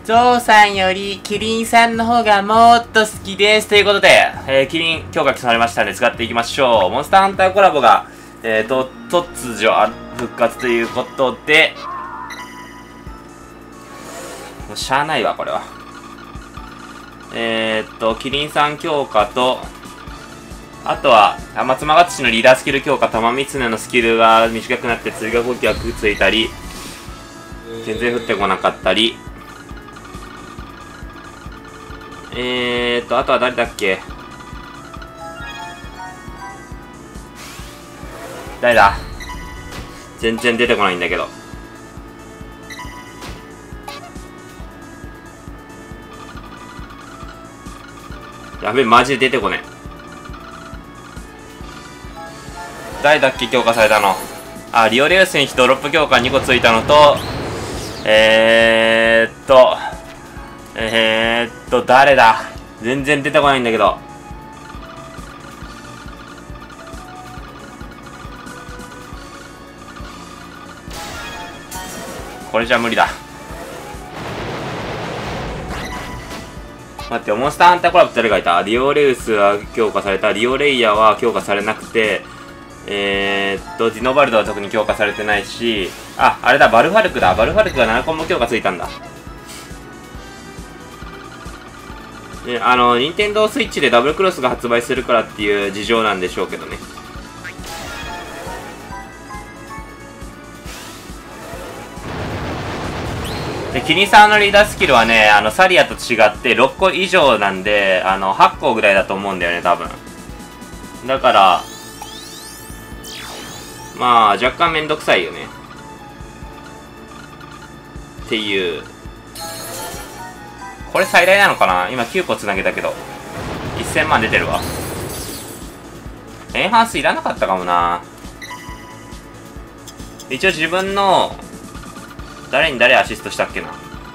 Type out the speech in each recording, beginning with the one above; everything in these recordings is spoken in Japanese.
ゾウさんよりキリンさんの方がもっと好きです。ということで、キリン強化されましたので使っていきましょう。モンスターハンターコラボが、突如復活ということで、もうしゃあないわ、これは。キリンさん強化と、あとは、松間勝のリーダースキル強化、玉三常のスキルが短くなって追加攻撃がくっついたり、全然降ってこなかったり、あとは誰だっけ？誰だ？全然出てこないんだけど。やべえ、マジで出てこねえ。誰だっけ強化されたの。あ、リオレウスにドロップ強化2個ついたのと、誰だ？全然出てこないんだけど。これじゃ無理だ。待って、モンスターハンターコラボって誰がいた？リオレウスは強化された。リオレイヤーは強化されなくて、ディノバルドは特に強化されてないし、あれだ、バルファルクだ。バルファルクが7コンボ強化ついたんだ。ね、任天堂スイッチでダブルクロスが発売するからっていう事情なんでしょうけどね。で、キリンさんのリーダースキルはね、サリアと違って6個以上なんで、8個ぐらいだと思うんだよね、多分。だから、まあ、若干めんどくさいよね。っていう。これ最大なのかな？今9個つなげたけど。1000万出てるわ。エンハンスいらなかったかもな。一応自分の、誰に誰アシストしたっけな。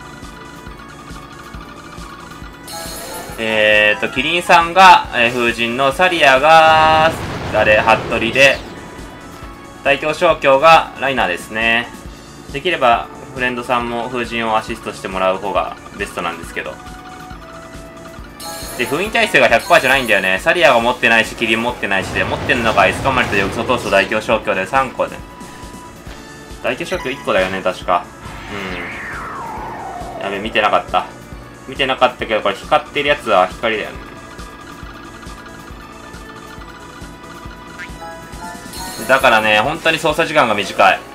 キリンさんが、風神のサリアが、服部で、大京小京がライナーですね。できれば、フレンドさんも風神をアシストしてもらう方がベストなんですけど。で、封印耐性が 100% じゃないんだよね。サリアが持ってないし、キリン持ってないしで、持ってんのがエスカマリとヨクソトースト大京小京で3個で。大京小京1個だよね、確か。やべ、見てなかった。見てなかったけど、これ光ってるやつは光だよね。だからね、本当に操作時間が短い。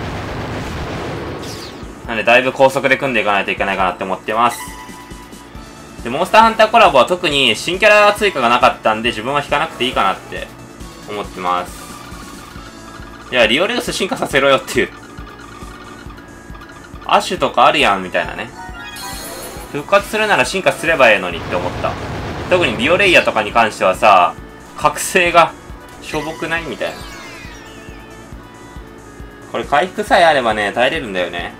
なんで、だいぶ高速で組んでいかないといけないかなって思ってます。で、モンスターハンターコラボは特に新キャラ追加がなかったんで、自分は引かなくていいかなって思ってます。いや、リオレウス進化させろよっていう。アッシュとかあるやんみたいなね。復活するなら進化すればええのにって思った。特にリオレイヤとかに関してはさ、覚醒がしょぼくないみたいな。これ回復さえあればね、耐えれるんだよね。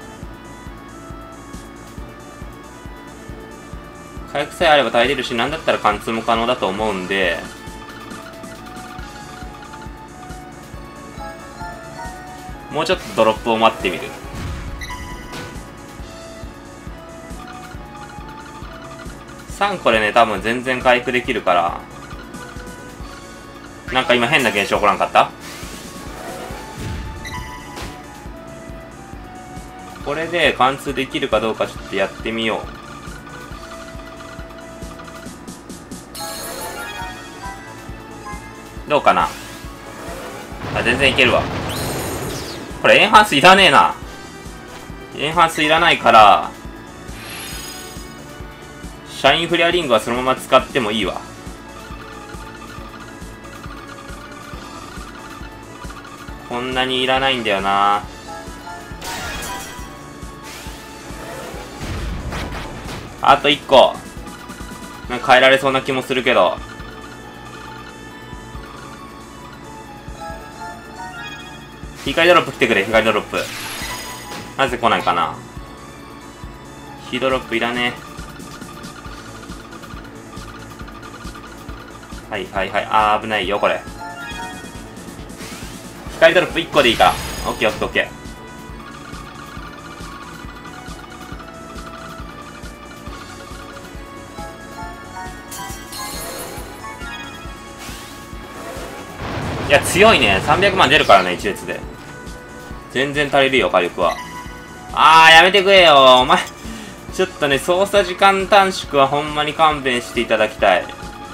回復さえあれば耐えれるし、なんだったら貫通も可能だと思うんで、もうちょっとドロップを待ってみる。3個でね、多分全然回復できるから。なんか今変な現象起こらんかった？これで貫通できるかどうかちょっとやってみよう。どうかな？全然いけるわ。これエンハンスいらねえな。エンハンスいらないから、シャインフレアリングはそのまま使ってもいいわ。こんなにいらないんだよな。あと1個。なんか変えられそうな気もするけど。光ドロップ来てくれ、光ドロップ。なぜ来ないかな。ヒドロップいらねえ。はいはいはい。危ないよ、これ。光ドロップ1個でいいから。オッケーオッケーオッケー。 や、強いね。300万出るからね、一列で。全然足りるよ、火力は。やめてくれよ。お前、ちょっとね、操作時間短縮はほんまに勘弁していただきたい。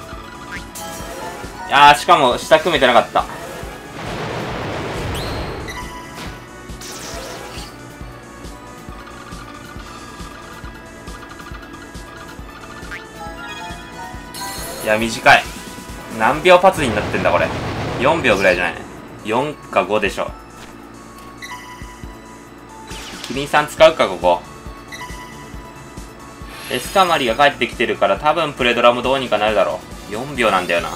しかも、下組めてなかった。いや、短い。何秒パツになってんだ、これ。4秒ぐらいじゃない。4か5でしょ。キリンさん使うか、ここ。エスカマリが帰ってきてるから多分プレドラもどうにかなるだろう。4秒なんだよな。ちょ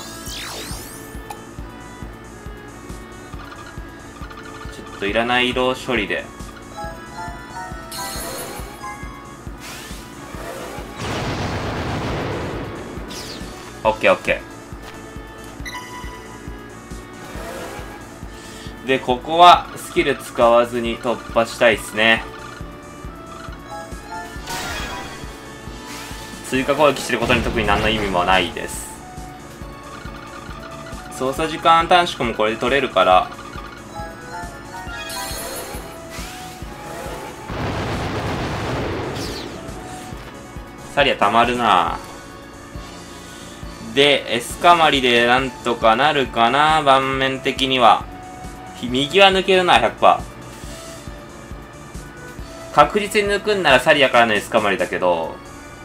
っといらない色処理で。オッケーオッケー。で、ここはスキル使わずに突破したいっすね。追加攻撃してることに特に何の意味もないです。操作時間短縮もこれで取れるから、サリアたまるな。で、エスカマリでなんとかなるかな、盤面的には。右は抜けるな、100%。確実に抜くんならサリアからのエスカマリだけど、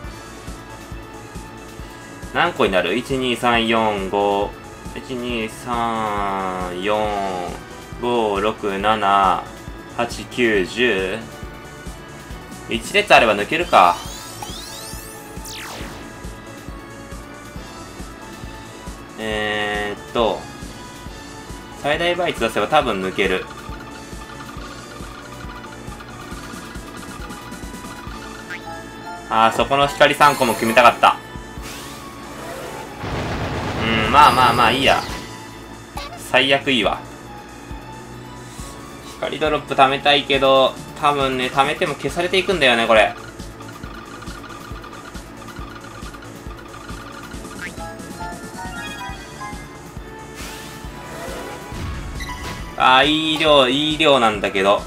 何個になる ?1、2、3、4、5、1、2、3、4、5、6、7、8、9、10。1列あれば抜けるか。最大倍率出せば多分抜ける。そこの光3個も決めたかった。まあまあまあいいや。最悪いいわ。光ドロップ貯めたいけど、多分ね、貯めても消されていくんだよね、これ。いい量なんだけど。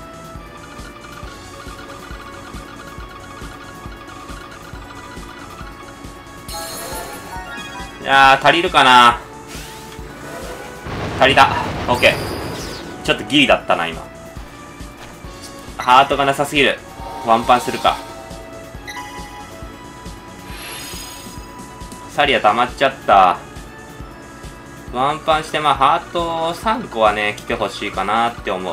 足りるかな。足りた。オッケー。ちょっとギリだったな、今。ハートがなさすぎる。ワンパンするか。サリア溜まっちゃった。ワンパンして、ハート3個はね、来てほしいかなって思う。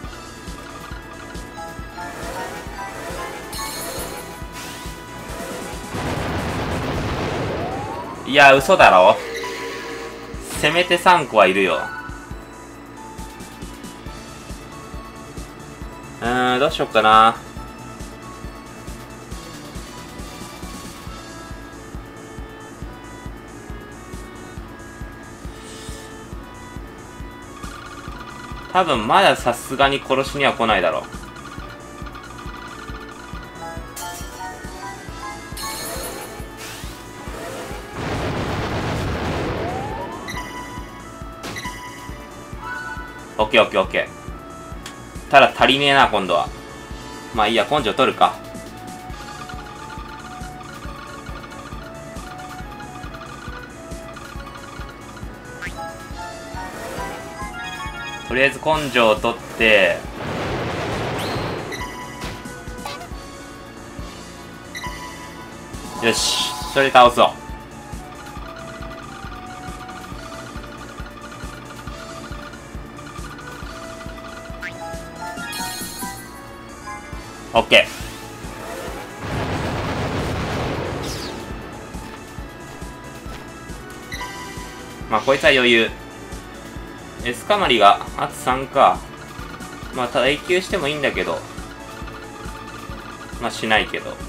いや、嘘だろ。せめて3個はいるよ。どうしよっかな。多分まださすがに殺しには来ないだろう。オッケーオッケーオッケー。ただ足りねえな、今度は。まあいいや、根性取るか。とりあえず根性を取って、よし、それで倒そう。オッケー。こいつは余裕。エスカマリがあと3か。耐久してもいいんだけど。しないけど。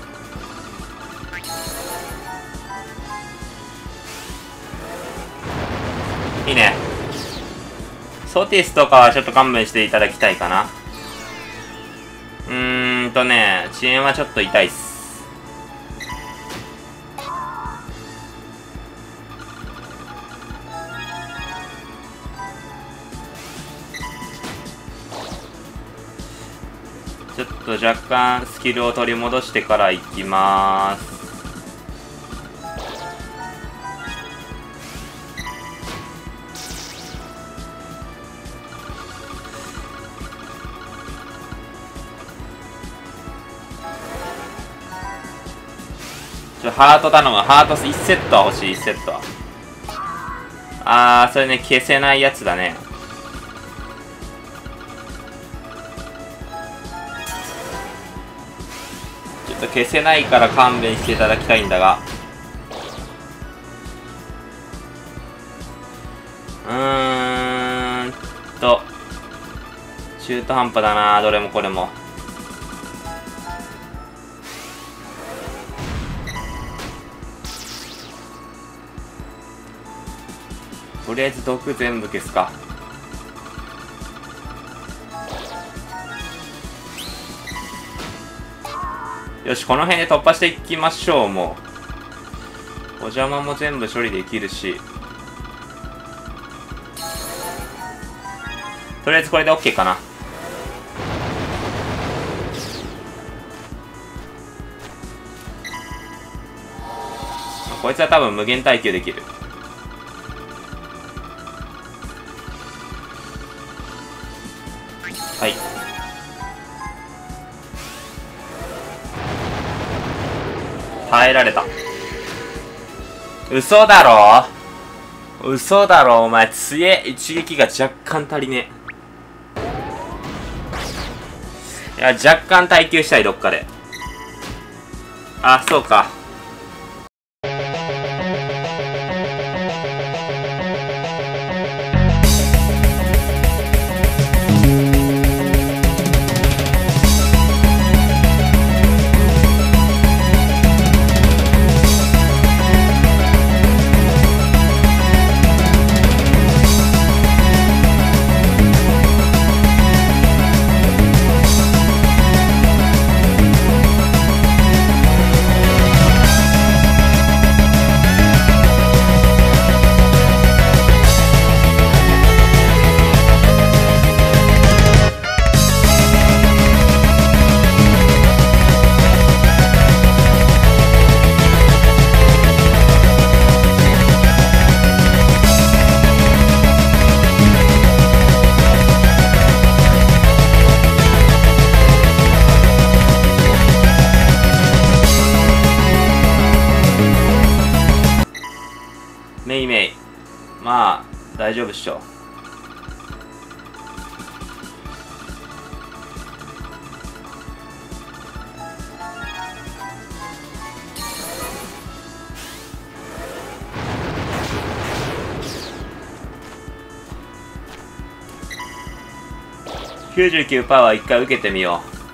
いいね。ソティスとかはちょっと勘弁していただきたいかな。遅延はちょっと痛いっす。 と若干スキルを取り戻してから行きまーす。ハート頼む。ハート1セットは欲しい。1セットは。それね、消せないやつだね。ちょっと消せないから勘弁していただきたいんだが。中途半端だな、どれもこれも。とりあえず毒全部消すか。よし、この辺で突破していきましょう。もうお邪魔も全部処理できるし、とりあえずこれで OK かな。こいつは多分無限耐久できる。はい。耐えられた。嘘だろ、嘘だろ、お前強え。一撃が若干足りねえ。いや、若干耐久したい、どっかで。あ、そうか。メイメイ。まあ、大丈夫っしょ。99% は一回受けてみよう。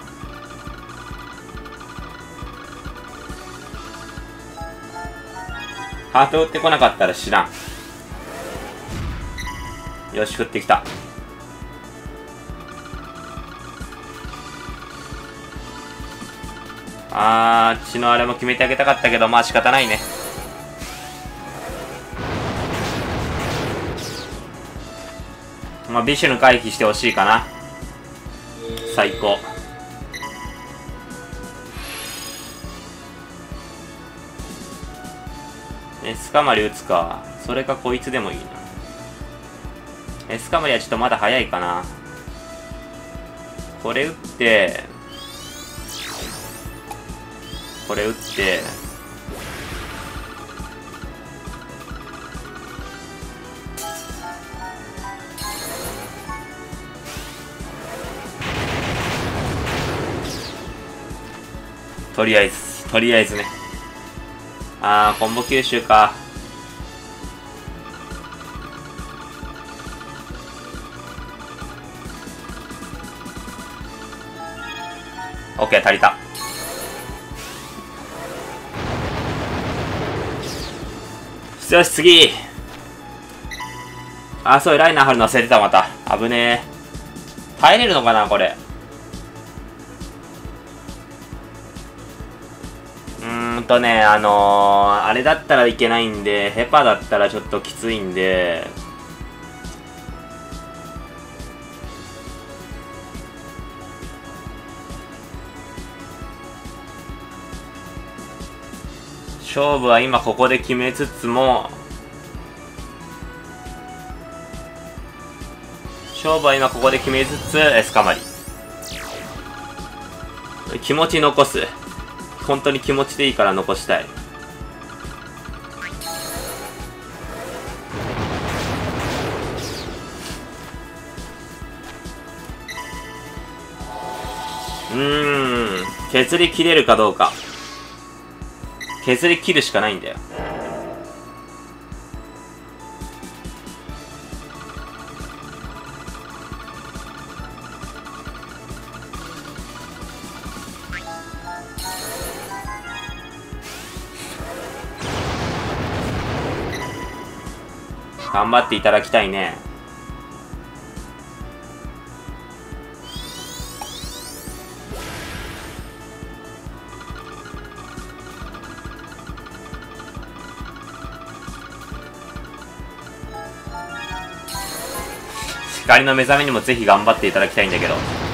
ハート打ってこなかったら知らん。よし、振ってきた。血のあれも決めてあげたかったけど、まあ仕方ないね。まあビシュの回避してほしいかな。最高。エスカマリ打つか。それかこいつでもいいな。エスカマリはちょっとまだ早いかな。これ打って、これ打って、とりあえずね。コンボ吸収か。オッケー、足りた。よし、次。そう、ライナー貼るの忘れてた、また。危ねえ。耐えれるのかな、これ。あれだったらいけないんで、ヘパだったらちょっときついんで、 勝負は今ここで決めつつも、エスカマリ。気持ち残す。本当に気持ちでいいから残したい。削り切れるかどうか。削り切るしかないんだよ。頑張っていただきたいね。光の目覚めにもぜひ頑張っていただきたいんだけど。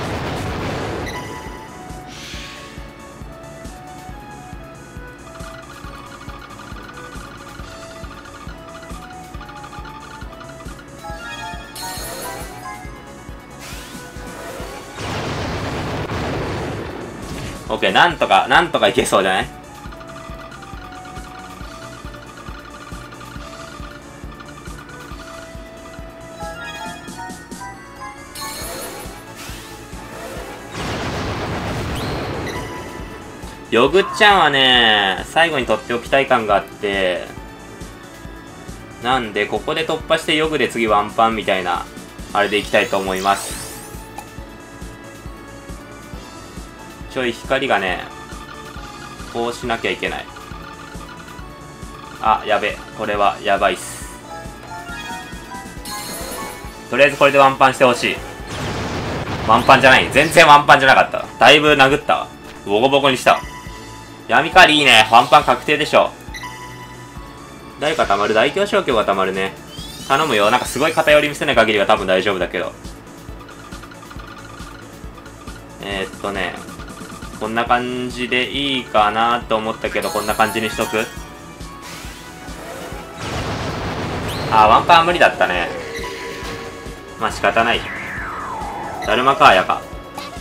オッケー、なんとかいけそうじゃない？ヨグちゃんはね、最後にとっておきたい感があって、なんで、ここで突破してヨグで次ワンパンみたいな、あれでいきたいと思います。ちょい光がね、こうしなきゃいけない。あ、やべ。これはやばいっす。とりあえずこれでワンパンしてほしい。ワンパンじゃない。全然ワンパンじゃなかった。だいぶ殴ったわ。ボコボコにしたわ。闇狩りいいね。ワンパン確定でしょ。誰か溜まる？大凶消去が溜まるね。頼むよ。なんかすごい偏り見せない限りは多分大丈夫だけど。こんな感じでいいかなと思ったけど、こんな感じにしとく。あー、ワンパンは無理だったね。まあ仕方ない。だるまか、やか。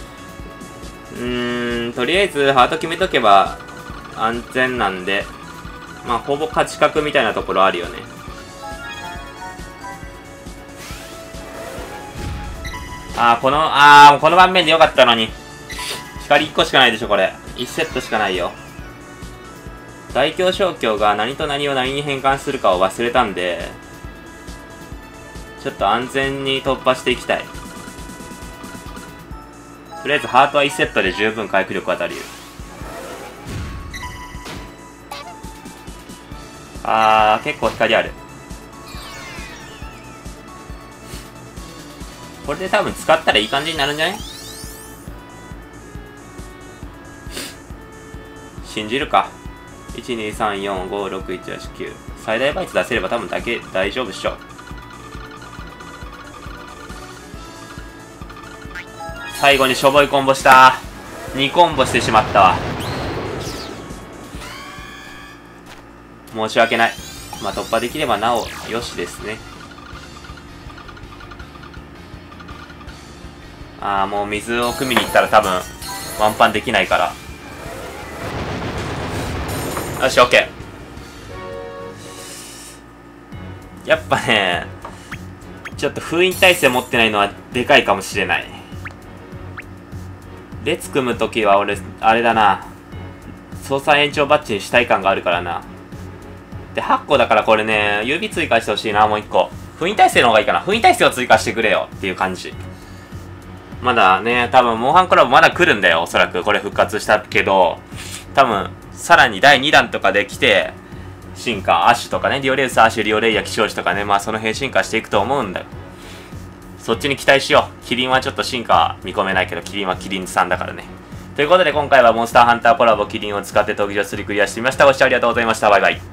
とりあえずハート決めとけば安全なんで、まあほぼ勝ち確みたいなところあるよね。この盤面でよかったのに。光1個しかないでしょ、これ。1セットしかないよ。大凶小凶が何と何を何に変換するかを忘れたんで、ちょっと安全に突破していきたい。とりあえずハートは1セットで十分回復力当たるよ。結構光ある。これで多分使ったらいい感じになるんじゃない？信じるか。123456789最大倍率出せれば多分大丈夫っしょ。最後にしょぼいコンボした。2コンボしてしまったわ。申し訳ない。まあ突破できればなおよしですね。もう水を汲みに行ったら多分ワンパンできないから。よし、オッケー。やっぱね、ちょっと封印耐性持ってないのはでかいかもしれない。列組むときは俺、あれだな。操作延長バッジにしたい感があるからな。で、8個だからこれね、指追加してほしいな、もう1個。封印耐性の方がいいかな。封印耐性を追加してくれよっていう感じ。まだね、多分、モンハンコラボまだ来るんだよ、おそらく。これ復活したけど、多分、さらに第2弾とかで来て、進化、アッシュとかね、リオレウス、アッシュ、リオレイヤ、騎士とかね、まあその辺進化していくと思うんだよ。そっちに期待しよう。キリンはちょっと進化は見込めないけど、キリンはキリンさんだからね。ということで今回はモンスターハンターコラボキリンを使って闘技場3クリアしてみました。ご視聴ありがとうございました。バイバイ。